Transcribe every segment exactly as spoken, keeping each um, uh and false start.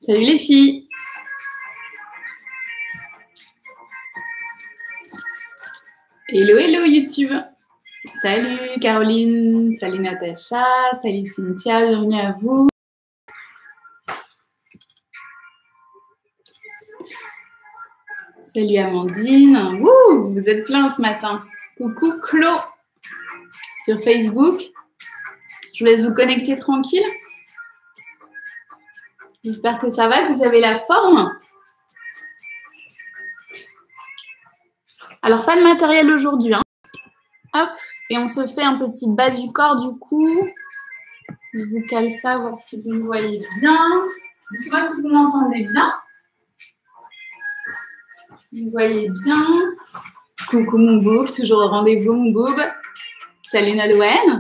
Salut les filles. Hello, hello YouTube. Salut Caroline, salut Natacha, salut Cynthia, bienvenue à vous. Salut Amandine. Wouh, vous êtes plein ce matin. Coucou Clo sur Facebook. Je vous laisse vous connecter tranquille. J'espère que ça va, que vous avez la forme. Alors, pas de matériel aujourd'hui. Hein. Hop, et on se fait un petit bas du corps du coup. Je vous cale ça, voir si vous me voyez bien. Dites-moi si vous m'entendez bien. Vous voyez bien. Coucou mon boob, toujours au rendez-vous mon boob. Salut Nalouen.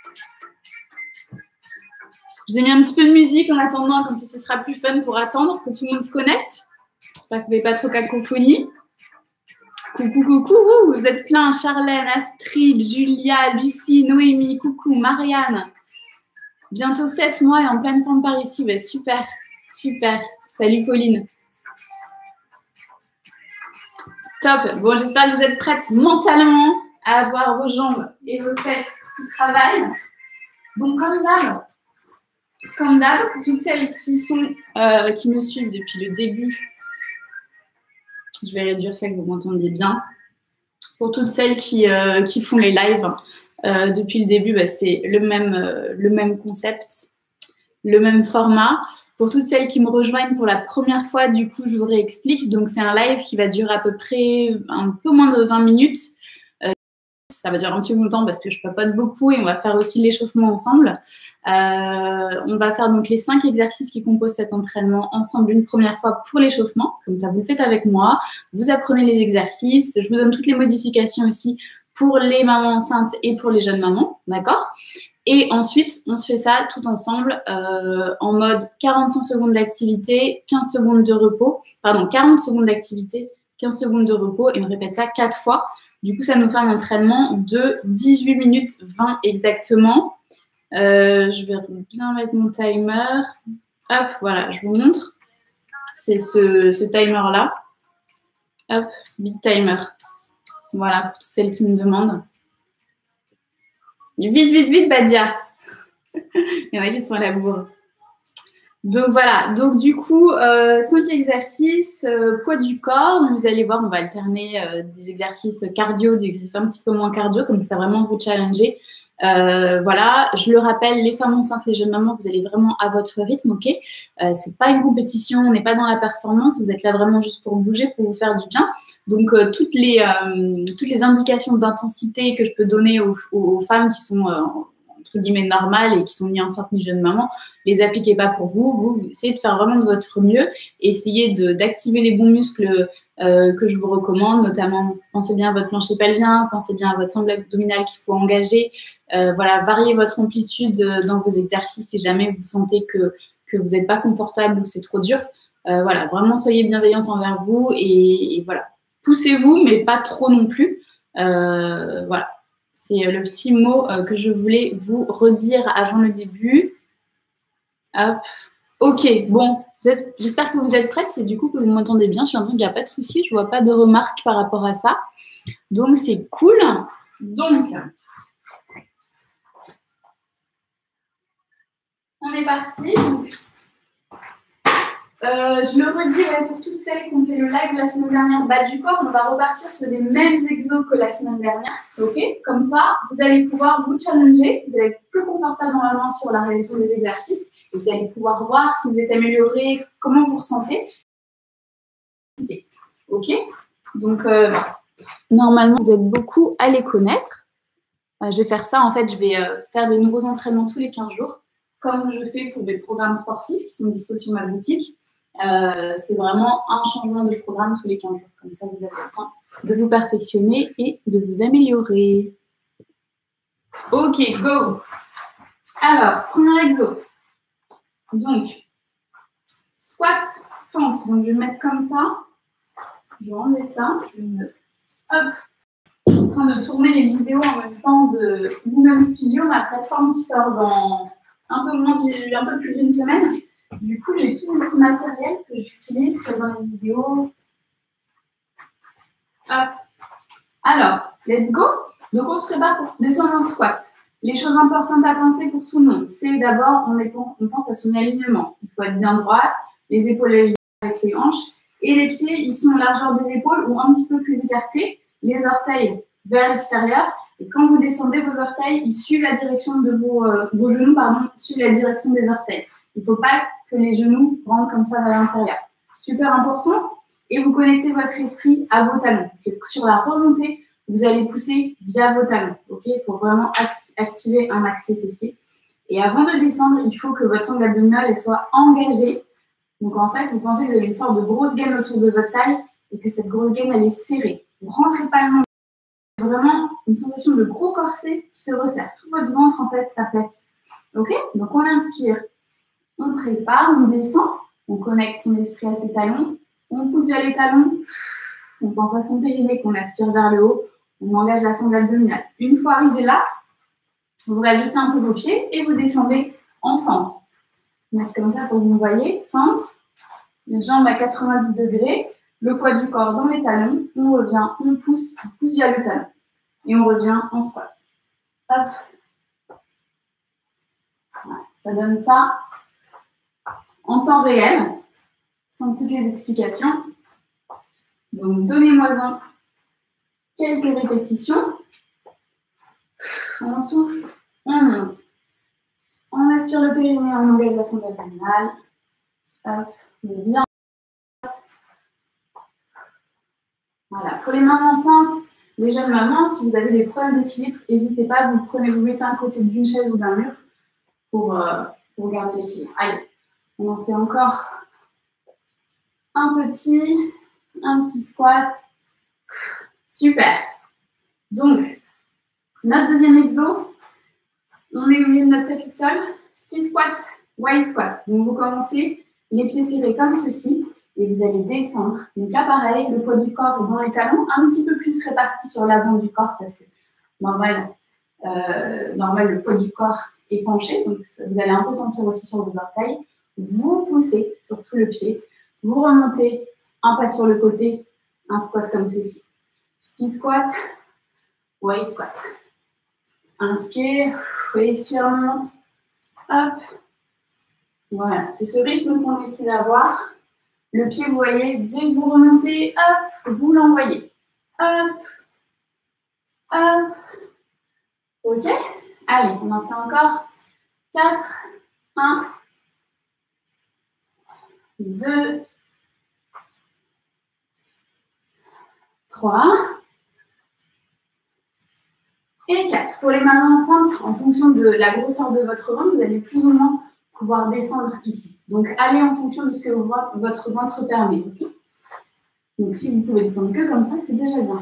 Je vous ai mis un petit peu de musique en attendant, comme ça ce sera plus fun pour attendre que tout le monde se connecte. Ça ne fait pas trop cacophonie. Coucou, coucou, vous êtes plein. Charlène, Astrid, Julia, Lucie, Noémie, coucou, Marianne. Bientôt sept mois et en pleine forme par ici. Bah, super, super. Salut Pauline. Top. Bon, j'espère que vous êtes prêtes mentalement à avoir vos jambes et vos fesses qui travaillent. Donc, comme d'hab, comme d'hab, pour toutes celles qui, sont, euh, qui me suivent depuis le début, je vais réduire ça que vous m'entendiez bien. Pour toutes celles qui, euh, qui font les lives euh, depuis le début, bah, c'est le même, euh, le même concept, le même format. Pour toutes celles qui me rejoignent pour la première fois, du coup, je vous réexplique. Donc, c'est un live qui va durer à peu près un peu moins de vingt minutes. Euh, ça va durer un petit peu longtemps parce que je papote beaucoup et on va faire aussi l'échauffement ensemble. Euh, on va faire donc les cinq exercices qui composent cet entraînement ensemble une première fois pour l'échauffement. Comme ça, vous le faites avec moi. Vous apprenez les exercices. Je vous donne toutes les modifications aussi pour les mamans enceintes et pour les jeunes mamans. D'accord ? Et ensuite, on se fait ça tout ensemble euh, en mode quarante-cinq secondes d'activité, quinze secondes de repos. Pardon, quarante secondes d'activité, quinze secondes de repos. Et on répète ça quatre fois. Du coup, ça nous fait un entraînement de dix-huit minutes vingt exactement. Euh, je vais bien mettre mon timer. Hop, voilà, je vous montre. C'est ce, ce timer-là. Hop, big timer. Voilà, pour toutes celles qui me demandent. Vite, vite, vite, Badia. Il y en a qui sont à la bourre. Donc voilà, donc du coup, euh, cinq exercices, euh, poids du corps. Vous allez voir, on va alterner euh, des exercices cardio, des exercices un petit peu moins cardio, comme ça vraiment vous challenger. Euh, voilà, je le rappelle, les femmes enceintes, les jeunes mamans, vous allez vraiment à votre rythme, ok. euh, C'est pas une compétition, on n'est pas dans la performance, vous êtes là vraiment juste pour bouger, pour vous faire du bien. Donc euh, toutes les euh, toutes les indications d'intensité que je peux donner aux, aux femmes qui sont euh, entre guillemets normales et qui sont ni enceintes ni jeunes mamans, les appliquez pas pour vous. Vous, vous essayez de faire vraiment de votre mieux, essayez de d'activer les bons muscles. Euh, que je vous recommande, notamment pensez bien à votre plancher pelvien, pensez bien à votre sangle abdominale qu'il faut engager. Euh, voilà, variez votre amplitude dans vos exercices si jamais vous sentez que, que vous n'êtes pas confortable ou c'est trop dur. Euh, voilà, vraiment soyez bienveillante envers vous et, et voilà, poussez-vous, mais pas trop non plus. Euh, voilà, c'est le petit mot euh, que je voulais vous redire avant le début. Hop. Ok, bon, j'espère que vous êtes prêtes et du coup que vous m'entendez bien. Je suis en train qu'il n'y a pas de souci, je ne vois pas de remarques par rapport à ça. Donc, c'est cool. Donc, on est parti. Donc, euh, je le redis pour toutes celles qui ont fait le live la semaine dernière, bas du corps, on va repartir sur les mêmes exos que la semaine dernière. Ok, comme ça, vous allez pouvoir vous challenger. Vous allez être plus confortable normalement sur la réalisation des exercices. Et vous allez pouvoir voir si vous êtes amélioré, comment vous ressentez. Ok, donc euh, normalement, vous êtes beaucoup à les connaître. Euh, je vais faire ça, en fait, je vais euh, faire des nouveaux entraînements tous les quinze jours, comme je fais pour des programmes sportifs qui sont disposés sur ma boutique. Euh, c'est vraiment un changement de programme tous les quinze jours. Comme ça, vous avez le temps de vous perfectionner et de vous améliorer. Ok, go. Alors, premier exo. Donc, squat, fente. Donc, je vais me mettre comme ça. Je vais enlever ça. Je vais me... Hop. Je suis en train de tourner les vidéos en même temps de Women Studio, ma plateforme qui sort dans un peu, moins du... un peu plus d'une semaine. Du coup, j'ai tout mon petit matériel que j'utilise comme dans les vidéos. Hop. Alors, let's go. Donc, on se prépare pour descendre en squat. Les choses importantes à penser pour tout le monde, c'est d'abord, on, on pense à son alignement. Il faut être bien droite, les épaules alignées avec les hanches, et les pieds, ils sont largeur des épaules ou un petit peu plus écartés, les orteils vers l'extérieur. Et quand vous descendez, vos orteils, ils suivent la direction de vos, euh, vos genoux, pardon, suivent la direction des orteils. Il ne faut pas que les genoux rentrent comme ça vers l'intérieur. Super important. Et vous connectez votre esprit à vos talons. Parce que sur la remontée, vous allez pousser via vos talons, ok, pour vraiment activer un axe fessier. Et avant de descendre, il faut que votre sangle abdominale soit engagée. Donc en fait, vous pensez que vous avez une sorte de grosse gaine autour de votre taille et que cette grosse gaine, elle est serrée. Vous ne rentrez pas le menton. C'est vraiment une sensation de gros corset qui se resserre. Tout votre ventre, en fait, s'aplatit. Ok? Donc on inspire, on prépare, on descend, on connecte son esprit à ses talons, on pousse via les talons, on pense à son périnée qu'on aspire vers le haut. On engage la sangle abdominale. Une fois arrivé là, vous réajustez un peu vos pieds et vous descendez en fente. Donc comme ça pour que vous me voyez, fente, les jambes à quatre-vingt-dix degrés, le poids du corps dans les talons, on revient, on pousse, on pousse via le talon. Et on revient en squat. Hop. Voilà. Ça donne ça en temps réel, sans toutes les explications. Donc donnez-moi-en quelques répétitions. On souffle, on monte. On aspire le périnée, on engage la sangle abdominale. Hop, on est bien. Voilà, pour les mamans enceintes, les jeunes mamans, si vous avez des problèmes d'équilibre, n'hésitez pas, vous prenez, vous mettez à côté d'une chaise ou d'un mur pour, euh, pour garder l'équilibre. Allez, on en fait encore un petit, un petit squat. Super. Donc, notre deuxième exo, on est au milieu de notre tapis de sol, ski squat, wide squat. Donc, vous commencez les pieds serrés comme ceci et vous allez descendre. Donc là, pareil, le poids du corps est dans les talons, un petit peu plus réparti sur l'avant du corps parce que normal, euh, normal, le poids du corps est penché. Donc, vous allez un peu sentir aussi sur vos orteils. Vous poussez sur tout le pied. Vous remontez un pas sur le côté, un squat comme ceci. Ski squat, wide squat. Inspire, expire, monte. Hop. Voilà, c'est ce rythme qu'on essaie d'avoir. Le pied, vous voyez, dès que vous remontez, hop, vous l'envoyez. Hop. Hop. Ok. Allez, on en fait encore. quatre. un. deux. trois. Et quatre. Pour les mamans enceintes, en fonction de la grosseur de votre ventre, vous allez plus ou moins pouvoir descendre ici. Donc, allez en fonction de ce que votre ventre permet. Okay, donc, si vous pouvez descendre que comme ça, c'est déjà bien.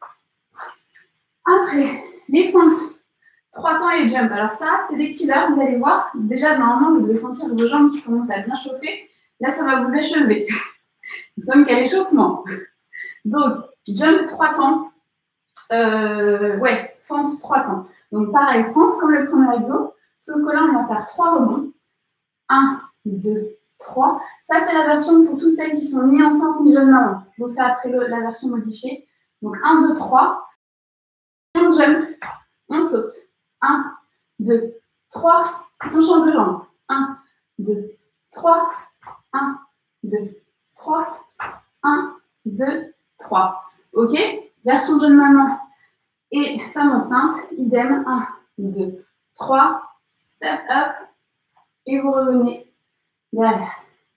Après, les fentes, trois temps et jump. Alors ça, c'est des killers, vous allez voir. Déjà, normalement, vous devez sentir vos jambes qui commencent à bien chauffer. Là, ça va vous échever. Nous sommes qu'à l'échauffement. Donc, jump, trois temps. Euh, ouais, fente, trois temps. Donc, pareil, fente comme le premier exo. Sauf que là, on va faire trois rebonds. un, deux, trois. Ça, c'est la version pour toutes celles qui sont ni enceintes ni jeunes mamans. Je vous fais après le, la version modifiée. Donc, un, deux, trois. On jump. On saute. un, deux, trois. On change de jambe. un, deux, trois. un, deux, trois. un, deux, trois. OK? Version jeune maman et femme enceinte. Idem. un, deux, trois. Step up. Et vous revenez derrière.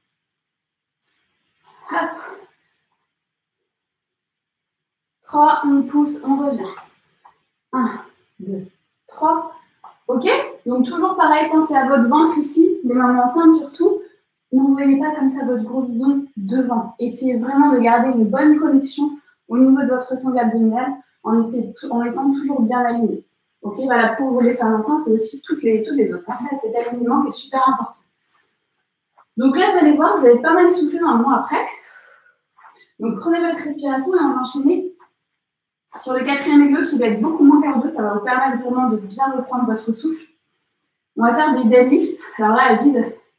Hop. trois, on pousse, on revient. un, deux, trois. Ok? Donc toujours pareil, pensez à votre ventre ici, les mamans enceintes surtout. N'envoyez pas comme ça votre gros bidon devant. Essayez vraiment de garder une bonne connexion au niveau de votre sangle abdominale en, en étant toujours bien aligné. Ok? Voilà, pour vous les femmes enceintes et aussi toutes les, toutes les autres. Pensez à cet alignement qui est super important. Donc là, vous allez voir, vous allez pas mal souffler normalement après. Donc prenez votre respiration et on va enchaîner sur le quatrième exo qui va être beaucoup moins cardio. Ça va vous permettre vraiment de bien reprendre votre souffle. On va faire des deadlifts. Alors là, à vide,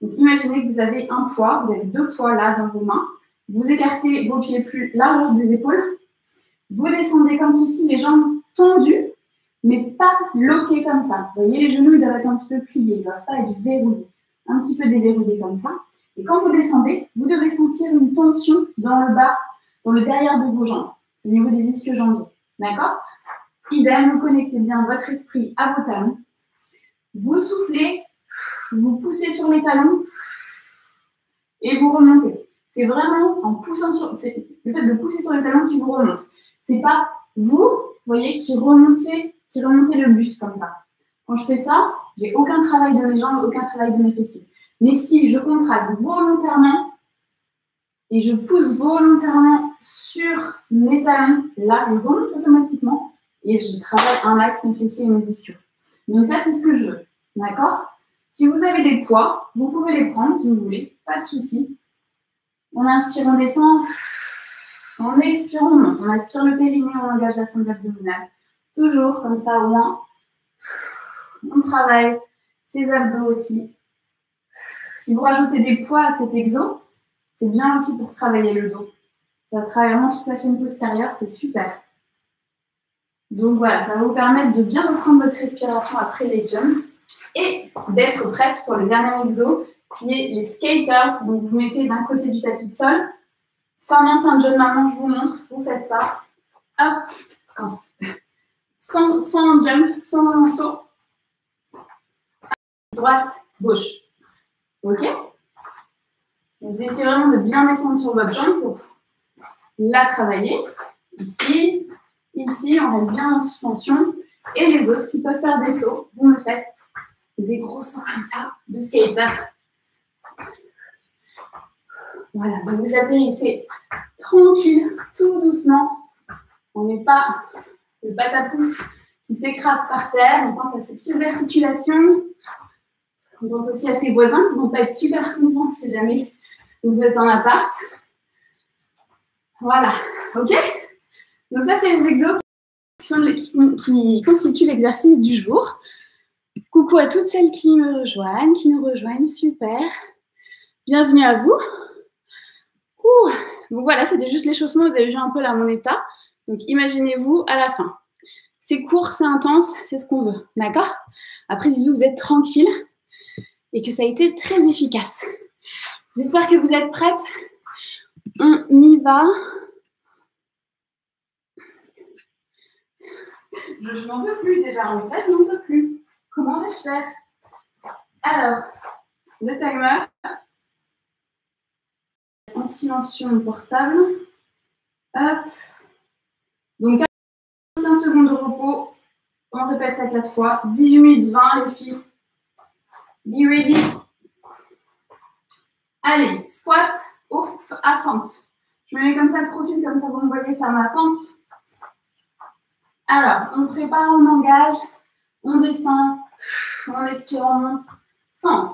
Donc, imaginez que vous avez un poids, vous avez deux poids là dans vos mains. Vous écartez vos pieds plus large des épaules. Vous descendez comme ceci, les jambes tendues, mais pas loquées comme ça. Vous voyez, les genoux, ils doivent être un petit peu pliés, ils ne doivent pas être verrouillés. Un petit peu déverrouillés comme ça. Et quand vous descendez, vous devez sentir une tension dans le bas, dans le derrière de vos jambes, au niveau des ischio-jambiers. D'accord? Idem, vous connectez bien votre esprit à vos talons. Vous soufflez, vous poussez sur les talons et vous remontez. C'est vraiment en poussant sur, c'est le fait de pousser sur les talons qui vous remonte. C'est pas vous, vous voyez, qui remontez, qui remontez le buste comme ça. Quand je fais ça, j'ai aucun travail de mes jambes, aucun travail de mes fessiers. Mais si je contracte volontairement et je pousse volontairement sur mes talons, là, je remonte automatiquement et je travaille un max mes fessiers et mes ischios. Donc ça, c'est ce que je veux. D'accord? Si vous avez des poids, vous pouvez les prendre si vous voulez, pas de souci. On inspire, on descend. On expire, on monte. On inspire le périnée, on engage la sangle abdominale. Toujours comme ça, au moins. On travaille ses abdos aussi. Si vous rajoutez des poids à cet exo, c'est bien aussi pour travailler le dos. Ça travaille vraiment toute la chaîne postérieure, c'est super. Donc voilà, ça va vous permettre de bien reprendre votre respiration après les jumps et d'être prête pour le dernier exo qui est les skaters. Donc vous mettez d'un côté du tapis de sol. Formant un jump, maintenant je vous montre, vous faites ça. Hop, sans, sans jump, sans saut. Droite, gauche. Ok? Vous essayez vraiment de bien descendre sur votre jambe pour la travailler. Ici, ici, on reste bien en suspension. Et les autres qui peuvent faire des sauts, vous me faites des gros sauts comme ça, de skater. Voilà, donc vous atterrissez tranquille, tout doucement. On n'est pas le patapouf qui s'écrase par terre. On pense à ces petites articulations. On pense aussi à ses voisins qui ne vont pas être super contents si jamais vous êtes en appart. Voilà, ok? Donc ça, c'est les exos qui, sont les, qui, qui constituent l'exercice du jour. Coucou à toutes celles qui me rejoignent, qui nous rejoignent, super. Bienvenue à vous. Ouh. Donc voilà, c'était juste l'échauffement, vous avez vu un peu là mon état. Donc imaginez-vous à la fin. C'est court, c'est intense, c'est ce qu'on veut, d'accord? Après, dites-vous, vous êtes tranquille et que ça a été très efficace. J'espère que vous êtes prêtes. On y va. Je, je n'en peux plus déjà, en fait, je n'en peux plus. Comment vais-je faire? Alors, le timer. En silence sur mon portable. Hop. Donc, quinze secondes de repos. On répète ça quatre fois. dix-huit minutes vingt, les filles. Be ready. Allez, squat au, à fente. Je me mets comme ça de profil, comme ça vous me voyez faire ma fente. Alors, on prépare, on engage, on descend, on expire, on monte. Fente.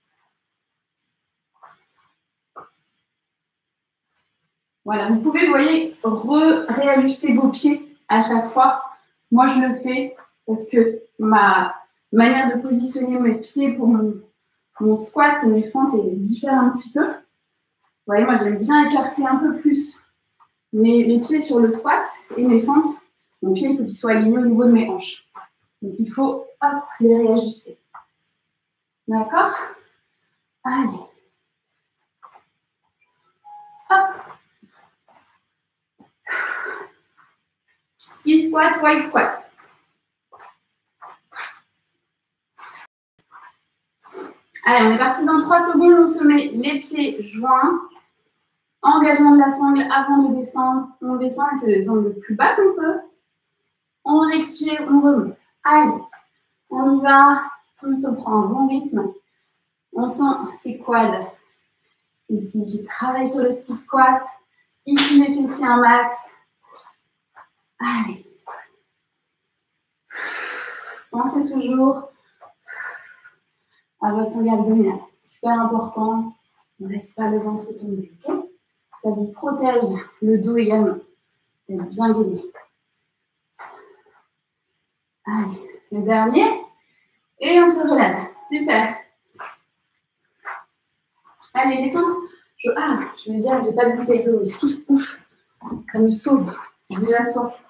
Voilà, vous pouvez, vous voyez, réajuster vos pieds à chaque fois. Moi, je le fais parce que ma manière de positionner mes pieds pour mon, mon squat et mes fentes est diffère un petit peu. Vous voyez, moi, j'aime bien écarter un peu plus mes, mes pieds sur le squat et mes fentes. Mon pied, il faut qu'il soit aligné au niveau de mes hanches. Donc, il faut, hop, les réajuster. D'accord? Allez. Hop. Ski squat, white squat. Allez, on est parti dans trois secondes. On se met les pieds joints. Engagement de la sangle avant de descendre. On descend et c'est descendre le plus bas qu'on peut. On expire, on remonte. Allez, on y va. On se prend un bon rythme. On sent ses quads. Ici, je travaille sur le ski squat. Ici, les fessiers un max. Allez. Pensez toujours à votre sangle abdominale. Super important. Ne laisse pas le ventre tomber. Okay? Ça vous protège le dos également. D'être bien gainé. Allez, le dernier. Et on se relève. Super. Allez, les fentes. Je, ah, je me dis, j'ai pas de bouteille d'eau ici. Ouf, ça me sauve. J'ai déjà soif.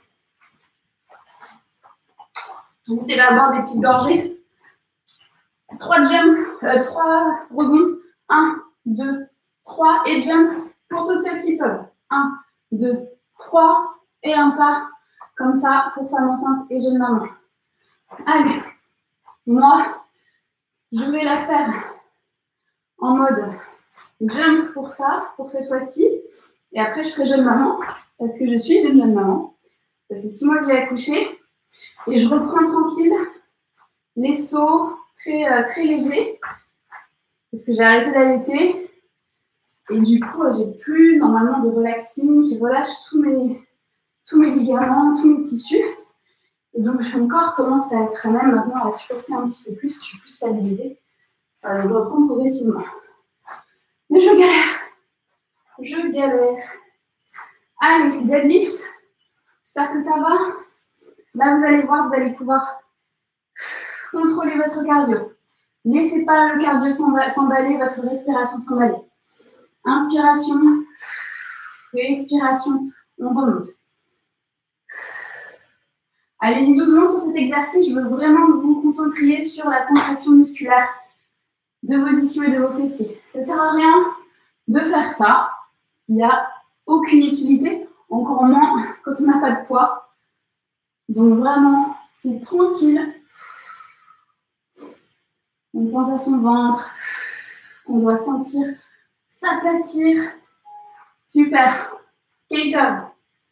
N'hésitez pas à boire des petites gorgées. Trois jumps, euh, trois rebonds. Un, deux, trois et jump pour toutes celles qui peuvent. Un, deux, trois et un pas. Comme ça pour femme enceinte et jeune maman. Allez, moi, je vais la faire en mode jump pour ça, pour cette fois-ci. Et après, je ferai jeune maman, parce que je suis une jeune maman. Ça fait six mois que j'ai accouché. Et je reprends tranquille les sauts très, euh, très légers, parce que j'ai arrêté d'allaiter. Et du coup, j'ai plus normalement de relaxing qui relâche tous mes, tous mes ligaments, tous mes tissus. Et donc, mon corps commence à être même maintenant à supporter un petit peu plus. Je suis plus stabilisée. Euh, je reprends progressivement. Mais je galère. Je galère. Allez, deadlift. J'espère que ça va. Là, vous allez voir, vous allez pouvoir contrôler votre cardio. Laissez pas le cardio s'emballer, votre respiration s'emballer. Inspiration et expiration, on remonte. Allez-y doucement sur cet exercice. Je veux vraiment que vous vous concentriez sur la contraction musculaire de vos ischios et de vos fessiers. Ça ne sert à rien de faire ça. Il n'y a aucune utilité, encore moins quand on n'a pas de poids. Donc vraiment, c'est tranquille. On pense à son ventre. On doit sentir s'aplatir. Super. Skaters.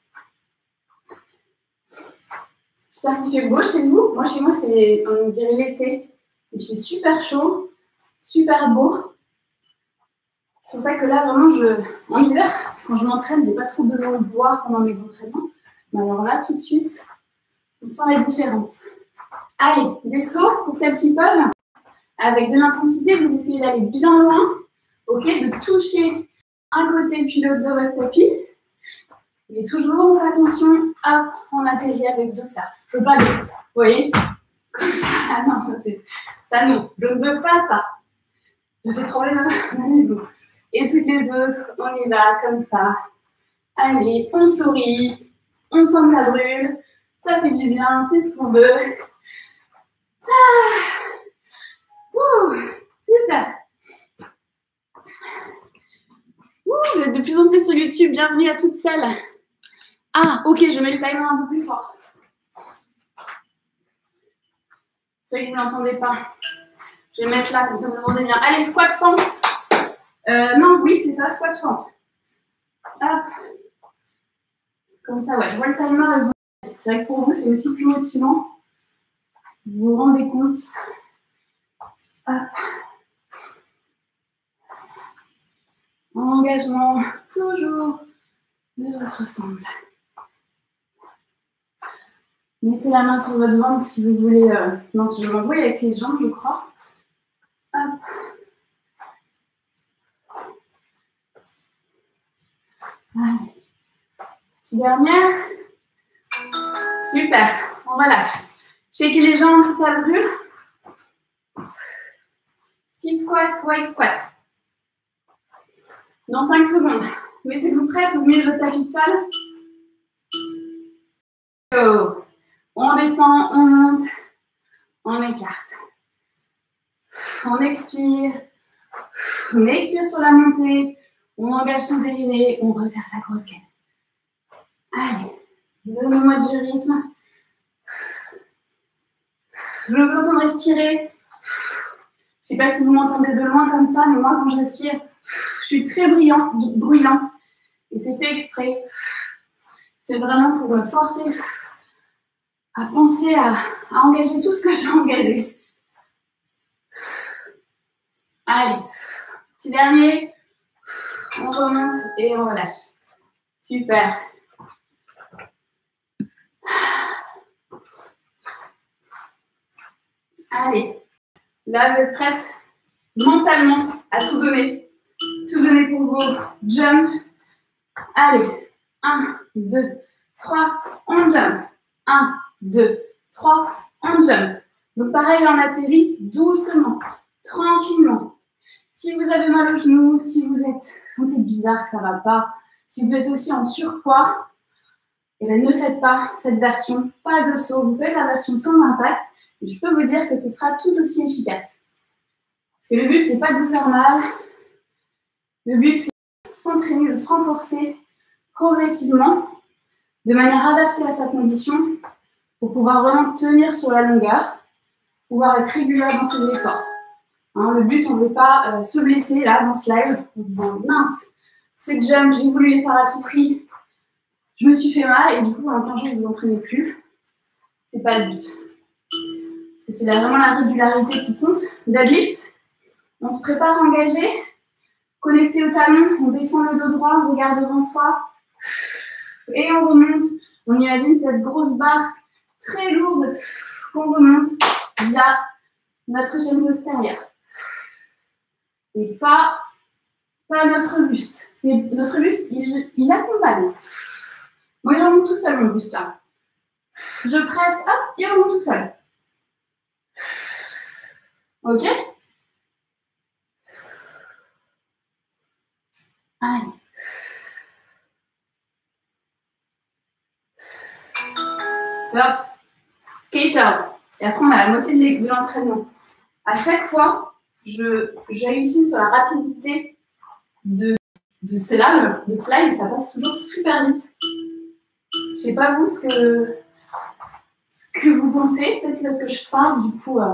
J'espère qu'il fait beau chez vous. Moi, chez moi, c'est, on dirait l'été. Il fait super chaud, super beau. C'est pour ça que là, vraiment, je, en hiver, quand je m'entraîne, j'ai pas trop besoin de boire pendant mes entraînements. Mais alors là, tout de suite, on sent la différence. Allez, des sauts pour celles qui peuvent. Avec de l'intensité, vous essayez d'aller bien loin. Ok, de toucher un côté puis l'autre de votre tapis. Mais toujours, on fait attention, hop, on atterrit avec douceur. C'est pas bien. Vous voyez? Comme ça. Ah non, ça c'est. Ça non. Je ne veux pas ça. Je fais trembler ma, ma maison. Et toutes les autres, on y va comme ça. Allez, on sourit. On sent que ça brûle. Ça fait du bien, c'est ce qu'on veut. Ah. Ouh, super. Ouh, vous êtes de plus en plus sur YouTube. Bienvenue à toutes celles. Ah, ok, je mets le timer un peu plus fort. C'est vrai que vous ne l'entendez pas. Je vais mettre là, comme ça vous l'entendez bien. Allez, squat fente. Euh, non, oui, c'est ça, squat fente. Hop. Comme ça, ouais, je vois le timer et vous. C'est vrai que pour vous, c'est aussi plus motivant. Vous vous rendez compte. Hop. Engagement, toujours de votre sangle. Mettez la main sur votre ventre si vous voulez. Euh... Non, si je m'embrouille avec les jambes, je crois. Hop. Allez. Petite dernière. Super. On relâche. Shaker les jambes si ça brûle. Ski squat, white squat. Dans cinq secondes. Mettez-vous prête au milieu de votre tapis de sol. Go. On descend, on monte, on écarte. On expire. On expire sur la montée. On engage son périnée. On resserre sa grosse gaine. Allez, donnez-moi du rythme. Je veux vous entendre respirer. Je ne sais pas si vous m'entendez de loin comme ça, mais moi, quand je respire, je suis très bruyante, bruyante. Et c'est fait exprès. C'est vraiment pour me forcer à penser à, à engager tout ce que j'ai engagé. Allez, petit dernier. On remonte et on relâche. Super. Allez, là vous êtes prêtes mentalement à tout donner. Tout donner pour vos jumps. Allez, un, deux, trois, on jump. un, deux, trois, on jump. Donc pareil, on atterrit doucement, tranquillement. Si vous avez mal au genou, si vous êtes sentez bizarre, que ça ne va pas, si vous êtes aussi en surpoids, eh bien, ne faites pas cette version, pas de saut. Vous faites la version sans impact et je peux vous dire que ce sera tout aussi efficace. Parce que le but, ce n'est pas de vous faire mal. Le but, c'est de s'entraîner, de se renforcer progressivement, de manière adaptée à sa condition, pour pouvoir vraiment tenir sur la longueur, pouvoir être régulière dans ses efforts. Hein, le but, on ne veut pas euh, se blesser là dans ce live en disant mince, ces jumps, j'ai voulu les faire à tout prix, je me suis fait mal et du coup, en quinze jours, vous vous entraînez plus. C'est pas le but. Parce que c'est vraiment la régularité qui compte. Deadlift, on se prépare à engager, connecté au talon, on descend le dos droit, on regarde devant soi et on remonte. On imagine cette grosse barre très lourde qu'on remonte via notre chaîne postérieure. Et pas, pas notre buste. Notre buste, il, il accompagne. Moi, il remonte tout seul, mon buste, là. Je presse, hop, il remonte tout seul. Ok? Allez. Top. Skaters. Et après, on a la moitié de l'entraînement. À chaque fois, je, je réussis sur la rapidité de, de cela, de cela, et ça passe toujours super vite. Je ne sais pas vous ce que, ce que vous pensez. Peut-être c'est parce que je parle, du coup. Euh,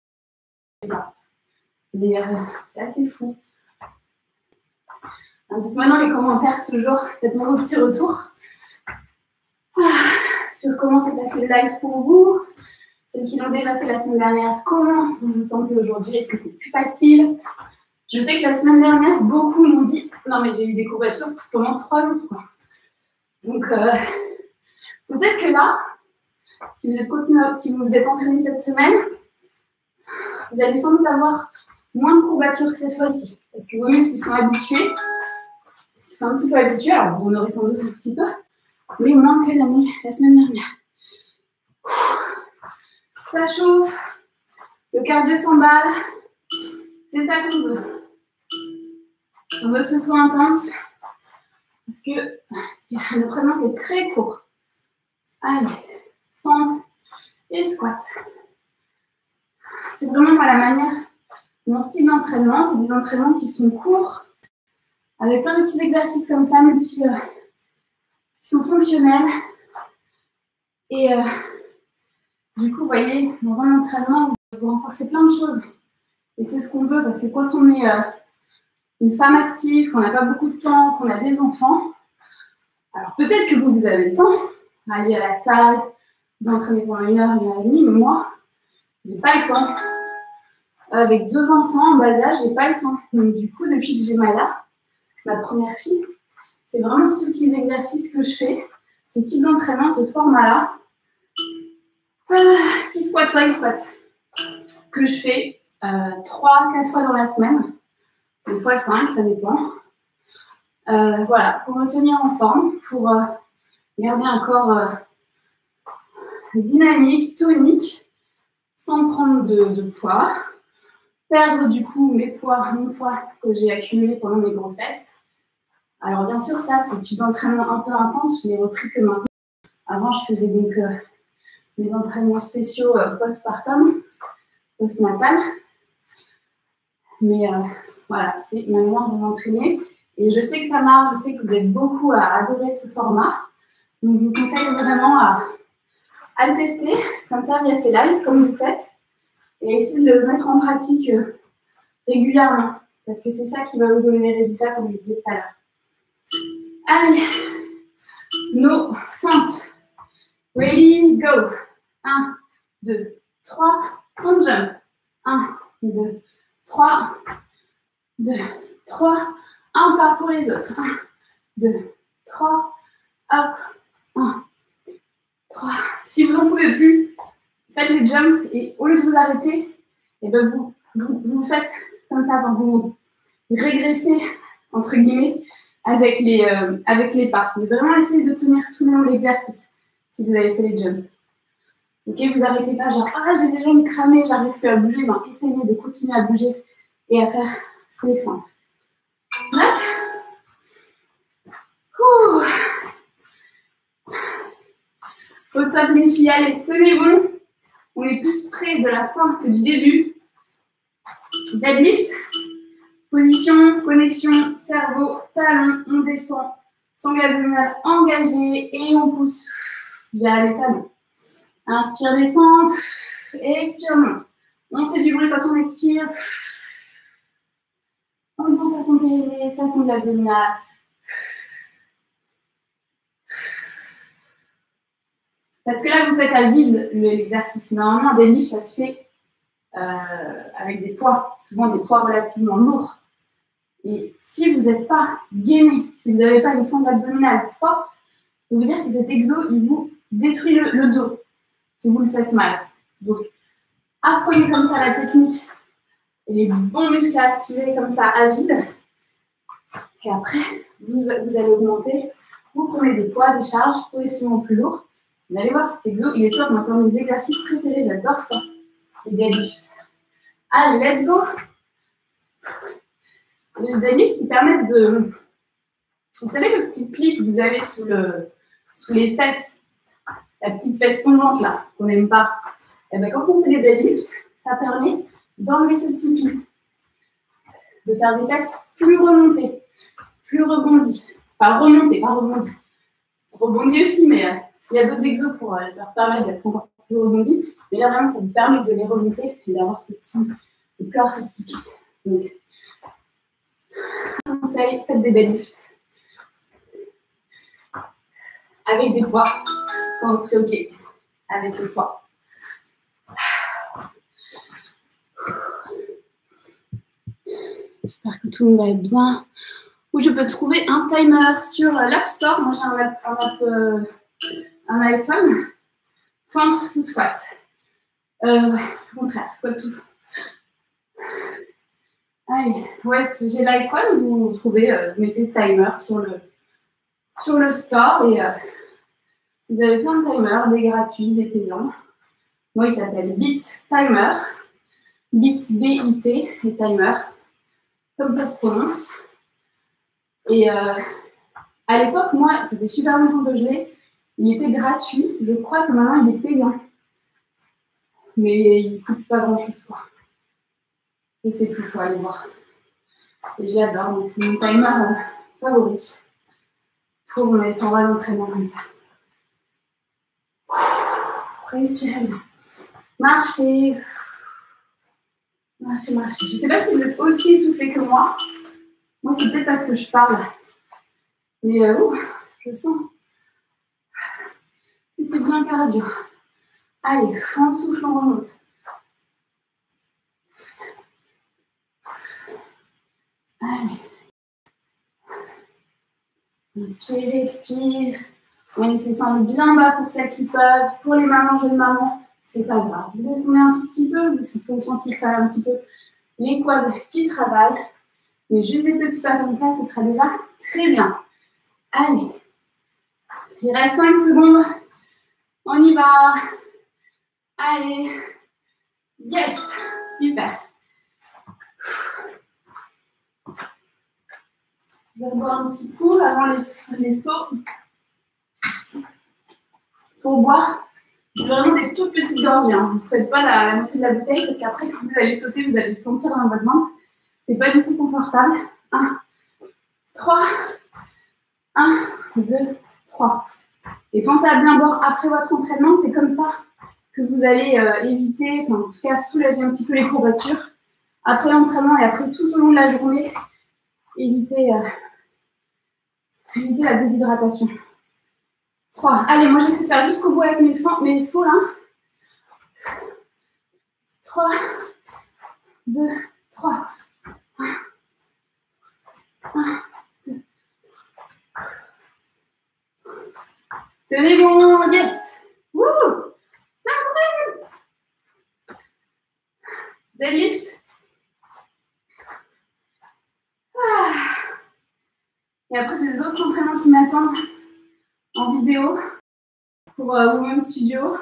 mais euh, c'est assez fou. Dites-moi dans les commentaires toujours, faites-moi vos petits retours ah, sur comment s'est passé le live pour vous. Celles qui l'ont déjà fait la semaine dernière, comment vous vous sentez aujourd'hui? Est-ce que c'est plus facile? Je sais que la semaine dernière, beaucoup m'ont dit « Non, mais j'ai eu des courbatures pendant trois jours. » quoi. Donc, euh, peut-être que là, si vous êtes continué, si vous vous êtes entraîné cette semaine, vous allez sans doute avoir moins de courbatures que cette fois-ci. Parce que vos muscles ils sont habitués, ils sont un petit peu habitués, alors vous en aurez sans doute un petit peu, mais moins que l'année, la semaine dernière. Ça chauffe, le cardio s'emballe, c'est ça qu'on veut. On veut que ce soit intense, parce que c'est un entraînement qui est très court. Allez, fente et squat. C'est vraiment moi, la manière, mon style d'entraînement, c'est des entraînements qui sont courts, avec plein de petits exercices comme ça, multi, euh, qui sont fonctionnels. Et euh, du coup, vous voyez, dans un entraînement, vous renforcez plein de choses. Et c'est ce qu'on veut, parce que quand on est euh, une femme active, qu'on n'a pas beaucoup de temps, qu'on a des enfants, alors peut-être que vous, vous avez le temps, aller à la salle, vous entraîner pendant une heure, une heure et demie, mais moi, j'ai pas le temps. Avec deux enfants en bas âge, j'ai pas le temps. Donc du coup, depuis que j'ai Maya, ma première fille, c'est vraiment ce type d'exercice que je fais, ce type d'entraînement, ce format-là, euh, ski squat, wide squat, que je fais trois à quatre fois dans la semaine, des fois cinq, ça dépend. Euh, voilà, pour me tenir en forme, pour euh, garder un corps euh, dynamique, tonique, sans prendre de, de poids, perdre du coup mes poids, mon poids que j'ai accumulé pendant mes grossesses. Alors bien sûr, ça, ce type d'entraînement un peu intense, je l'ai repris que maintenant. Avant, je faisais donc euh, mes entraînements spéciaux euh, post-partum, post-natal. Mais euh, voilà, c'est ma manière de m'entraîner. Et je sais que ça marche, je sais que vous êtes beaucoup à adorer ce format. Donc, je vous conseille vraiment à, à le tester, comme ça, via ces lives, comme vous faites. Et essayer de le mettre en pratique euh, régulièrement. Parce que c'est ça qui va vous donner les résultats, comme je le disais tout à l'heure. Allez, nos fentes. Ready, go. un, deux, trois, on jump. un, deux, trois, deux, trois. Un pas pour les autres. un, deux, trois, hop. un, trois. Si vous n'en pouvez plus, faites les jumps et au lieu de vous arrêter, et ben vous, vous, vous faites comme ça, enfin vous régressez, entre guillemets, avec les, euh, avec les pas. Mais vraiment essayez de tenir tout le long de l'exercice si vous avez fait les jumps. Ok, vous arrêtez pas genre, ah j'ai les jambes cramées, j'arrive plus à bouger. Non, essayez de continuer à bouger et à faire c'est fente. Hop. Ouh. Au top, mes filles, allez, tenez bon. On est plus près de la fin que du début. Deadlift. Position, connexion, cerveau, talon. On descend. Sangle abdominale engagée et on pousse via les talons. Inspire, descend. Expire, monte. On fait du bruit quand on expire. On pense à son périnée, ça sangle abdominale. Parce que là, vous faites à vide l'exercice. Normalement, un deadlift, ça se fait euh, avec des poids, souvent des poids relativement lourds. Et si vous n'êtes pas gainé, si vous n'avez pas une sangle abdominale forte, je peux vous dire que cet exo, il vous détruit le, le dos, si vous le faites mal. Donc, apprenez comme ça la technique et les bons muscles à activer comme ça à vide. Et après, vous, vous allez augmenter. Vous prenez des poids, des charges progressivement plus lourds. Vous allez voir, cet exo, il est top. Moi, c'est un de mes exercices préférés. J'adore ça. Les deadlifts. Allez, let's go. Les deadlifts, ils permettent de... Vous savez le petit pli que vous avez sous, le... sous les fesses, la petite fesse tombante là, qu'on n'aime pas. Et bien, quand on fait des deadlifts, ça permet d'enlever ce petit pli. De faire des fesses plus remontées, plus rebondies. Pas remontées, pas rebondies. Rebondies aussi, mais euh, il y a d'autres exos pour euh, leur permettre d'être encore plus rebondies. Mais là, vraiment, ça vous permet de les remonter et d'avoir ce petit, de plus avoir ce petit pli. Donc, conseil, faites des deadlifts. Avec des poids, quand vous serez OK. Avec les poids. J'espère que tout le monde va bien. Où je peux trouver un timer sur l'App Store. Moi, j'ai un, un, app, euh, un iPhone. Fente to squat. Euh, au contraire, squat to. Allez, ouais, si j'ai l'iPhone, vous trouvez, euh, mettez timer sur le, sur le store et euh, vous avez plein de timers, des gratuits, des payants. Moi, il s'appelle Bit Timer. Bit B I T, et timer. Comme ça se prononce. Et euh, à l'époque, moi, ça fait super longtemps que je l'ai. Il était gratuit. Je crois que maintenant, il est payant. Mais il ne coûte pas grand-chose, quoi. Je sais plus, il faut aller voir. Et je l'adore, mais c'est mon timer euh, favori pour mes formats d'entraînement comme ça. Respirez bien. Marchez. Marchez, marchez. Je ne sais pas si vous êtes aussi essoufflés que moi. Moi, c'est peut-être parce que je parle. Mais euh, ouh, je sens. Et c'est bien cardio. Allez, on souffle, on remonte. Allez. Inspire, expire. On laisse les seins bien bas pour celles qui peuvent. Pour les mamans, jeunes mamans, c'est pas grave. Vous laissez tomber un tout petit peu. Vous sentez quand même un petit peu les quads qui travaillent. Mais juste des petits pas comme ça, ce sera déjà très bien. Allez. Il reste cinq secondes. On y va. Allez. Yes. Super. Je vais boire un petit coup avant les, les sauts. Pour boire, vraiment des toutes petites gorgées. Hein. Vous ne faites pas la, la moitié de la bouteille parce qu'après, quand vous allez sauter, vous allez le sentir dans votre ventre. C'est pas du tout confortable. un, trois, un, deux, trois. Et pensez à bien boire après votre entraînement. C'est comme ça que vous allez euh, éviter, enfin en tout cas soulager un petit peu les courbatures. Après l'entraînement et après tout au long de la journée, éviter, euh, éviter la déshydratation. trois. Allez, moi j'essaie de faire jusqu'au bout avec mes, fins, mes sauts là. trois, deux, trois. un, deux. Tenez bon, yes. Wouh, ça brûle. Deadlift. Ah. Et après, j'ai des autres entraînements qui m'attendent en vidéo pour euh, vous-même studio.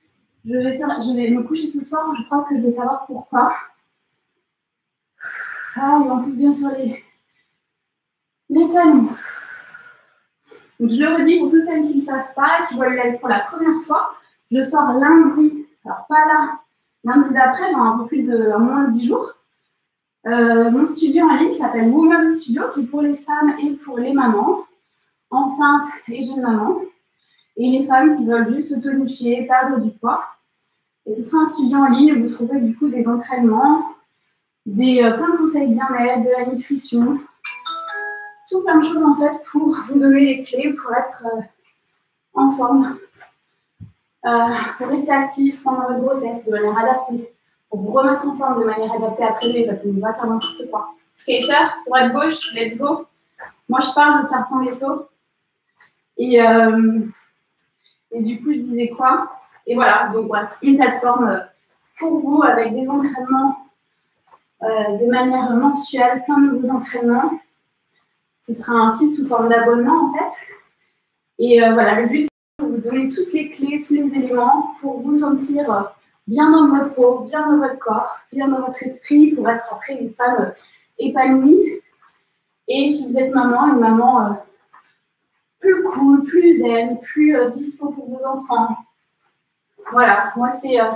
Je vais, je vais me coucher ce soir. Je crois que je vais savoir pourquoi. Ah, et on pousse bien sur les, les talons. Donc, je le redis pour toutes celles qui ne savent pas, qui voient le live pour la première fois. Je sors lundi, alors pas là, lundi d'après, dans un peu plus de, à moins de dix jours. Euh, mon studio en ligne s'appelle Woman Studio, qui est pour les femmes et pour les mamans, enceintes et jeunes mamans, et les femmes qui veulent juste se tonifier, perdre du poids. Et ce sera un studio en ligne où vous trouverez du coup des entraînements, des, euh, plein de conseils bien-être, de la nutrition, tout plein de choses en fait pour vous donner les clés pour être euh, en forme, euh, pour rester actif pendant votre grossesse de manière adaptée, pour vous remettre en forme de manière adaptée après bébé parce qu'on ne va pas faire n'importe quoi. Skater, droite-gauche, let's go. Moi je parle, je vais faire sans les sauts. Et, euh, et du coup je disais quoi? Et voilà, donc bref, une plateforme pour vous avec des entraînements euh, de manière mensuelle, plein de nouveaux entraînements. Ce sera un site sous forme d'abonnement en fait. Et euh, voilà, le but c'est de vous donner toutes les clés, tous les éléments pour vous sentir bien dans votre peau, bien dans votre corps, bien dans votre esprit pour être après une femme épanouie. Et si vous êtes maman, une maman euh, plus cool, plus zen, plus euh, dispo pour vos enfants. Voilà, moi c'est euh,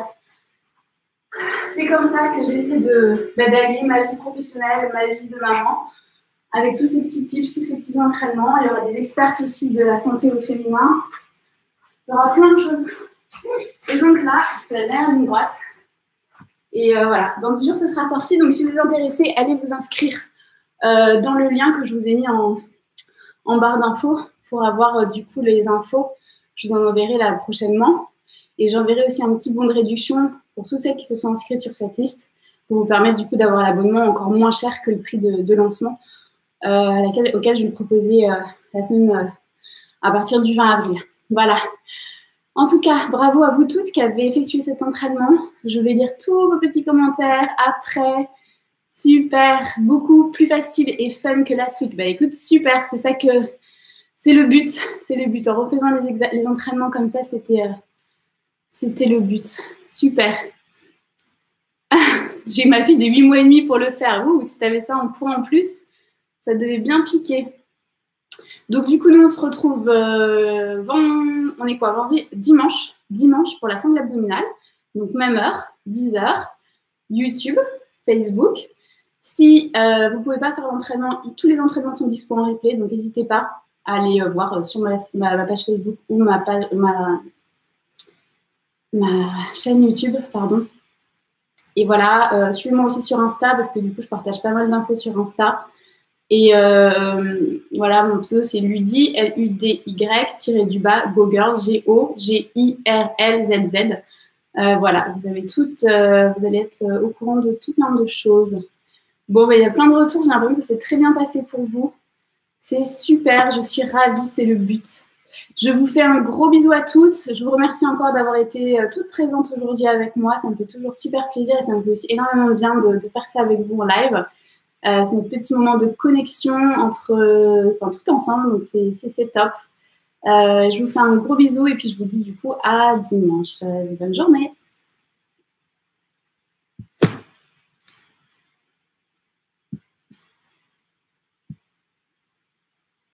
c'est comme ça que j'essaie de bah, d'allier ma vie professionnelle, ma vie de maman, avec tous ces petits tips, tous ces petits entraînements. Il y aura des expertes aussi de la santé au féminin. Il y aura plein de choses. Et donc là, c'est la dernière ligne droite. Et euh, voilà, dans dix jours, ce sera sorti. Donc si vous êtes intéressés, allez vous inscrire euh, dans le lien que je vous ai mis en, en barre d'infos pour avoir euh, du coup les infos. Je vous en enverrai là prochainement. Et j'enverrai aussi un petit bon de réduction pour toutes celles qui se sont inscrites sur cette liste pour vous permettre du coup d'avoir l'abonnement encore moins cher que le prix de, de lancement euh, à laquelle, auquel je vais le proposer euh, la semaine euh, à partir du vingt avril. Voilà. En tout cas, bravo à vous toutes qui avez effectué cet entraînement. Je vais lire tous vos petits commentaires après. Super, beaucoup plus facile et fun que last week. Bah écoute, super, c'est ça que c'est le but. C'est le but. En refaisant les, les entraînements comme ça, c'était euh, c'était le but. Super. J'ai ma fille de huit mois et demi pour le faire. Ouh, si tu avais ça en point en plus, ça devait bien piquer. Donc du coup, nous, on se retrouve euh, vend... on est quoi vendredi, dimanche, dimanche pour la sangle abdominale. Donc même heure, dix heures, YouTube, Facebook. Si euh, vous ne pouvez pas faire l'entraînement, tous les entraînements sont disponibles en replay, donc n'hésitez pas à aller euh, voir euh, sur ma, ma, ma page Facebook ou ma, page, ma, ma chaîne YouTube, pardon. Et voilà, euh, suivez-moi aussi sur Insta parce que du coup, je partage pas mal d'infos sur Insta. Et euh, voilà, mon pseudo, c'est Ludy, L U D Y, tiré du bas, GoGirls, G O G I R L Z Z. Euh, voilà, vous avez toutes, euh, vous allez être euh, au courant de tout plein de choses. Bon, bah, il y a plein de retours, j'ai l'impression que ça s'est très bien passé pour vous. C'est super, je suis ravie, c'est le but. Je vous fais un gros bisou à toutes. Je vous remercie encore d'avoir été euh, toutes présentes aujourd'hui avec moi. Ça me fait toujours super plaisir et ça me fait aussi énormément de bien de, de faire ça avec vous en live. Euh, c'est notre petit moment de connexion entre, euh, enfin, tout ensemble, donc c'est top. Euh, je vous fais un gros bisou et puis je vous dis du coup à dimanche. Euh, bonne journée.